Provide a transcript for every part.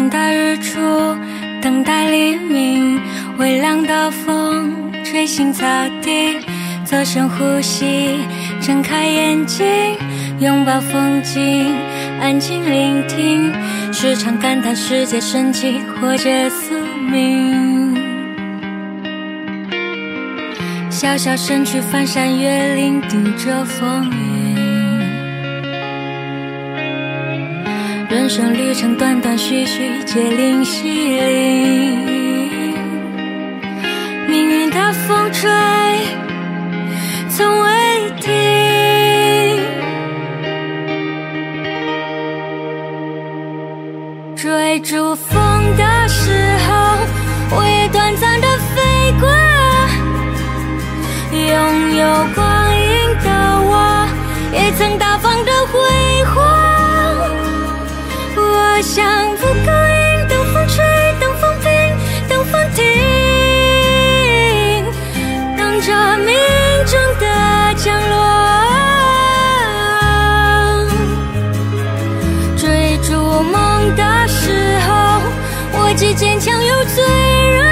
待日出，等待黎明，微凉的风吹醒草地，做深呼吸，睁开眼睛，拥抱风景，安静聆听，时常感叹世界神奇或者宿命。小小身躯翻山越岭，顶着风云，人生旅程断断续续，皆灵犀灵。命运的风吹从未停，追逐风的时候，我也短暂的飞过，拥有光阴的我，也曾大方的挥霍。我像蒲公英，等风吹，等风平，等风停，等着命中的降落。追逐梦的时候，我既坚强又脆弱。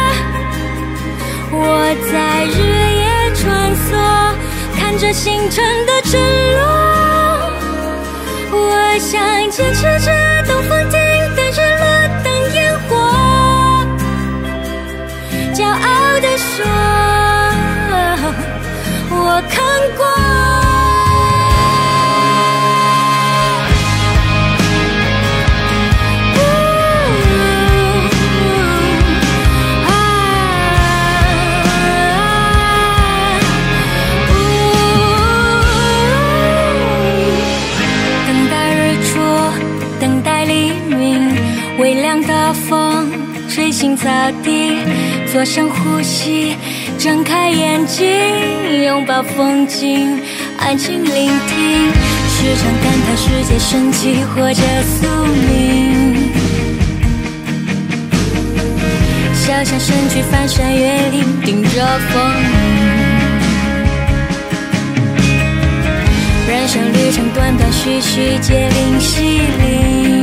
我在日夜穿梭，看着星辰的沉落。我想坚持着，等风停，等日落，等烟火，骄傲地说，我看过。微凉的风吹醒草地，做深呼吸，睁开眼睛，拥抱风景，安静聆听，时常感叹世界神奇或者宿命。小小身躯翻山越岭，顶着风云，人生旅程断断续续，皆灵犀灵。